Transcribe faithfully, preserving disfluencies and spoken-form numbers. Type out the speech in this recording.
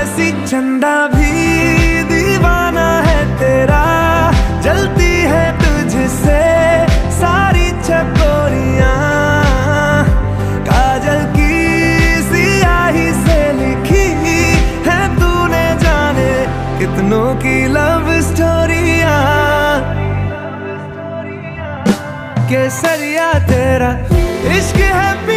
जैसी चंदा भी दीवाना है तेरा, जलती है तुझसे सारी चकोरियां, काजल की सियाही से लिखी है तूने जाने कितनों की लव स्टोरियां। केसरिया तेरा इश्क है